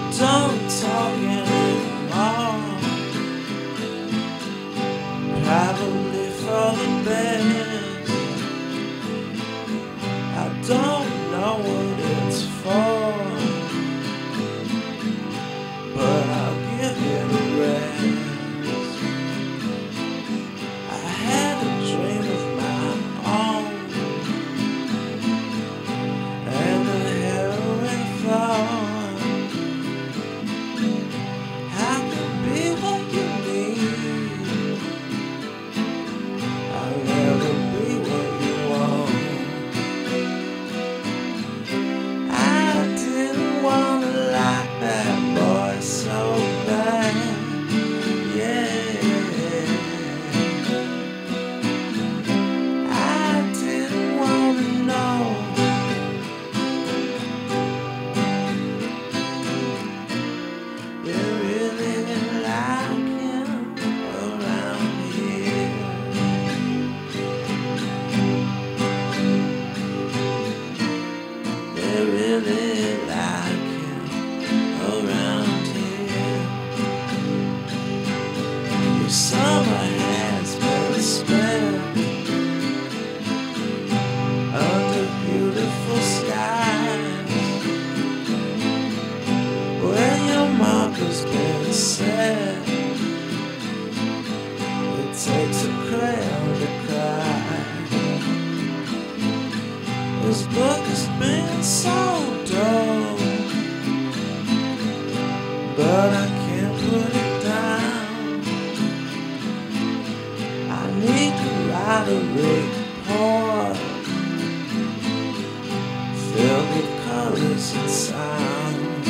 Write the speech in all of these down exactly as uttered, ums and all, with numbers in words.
don't talk anymore, probably for the best. I don't know what it's for, but I'll give you the rest. I had a dream of my own, and a harrowing thought. I could be what you need, I'll never be what you want. I didn't want to like that boy so bad, yeah. I didn't want to know. You really like him around here. They really like him around here. Your summer has been spent under beautiful skies, where your marker's been set. It takes a crayon to cry. This book has been so dull, but I can't put it down. I need to write a report filled with colors and sound.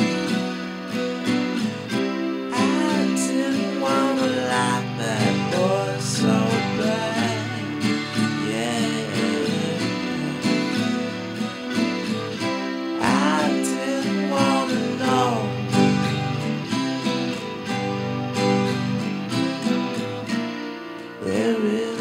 I didn't want to like that boy so bad, yeah. I didn't want to know. There is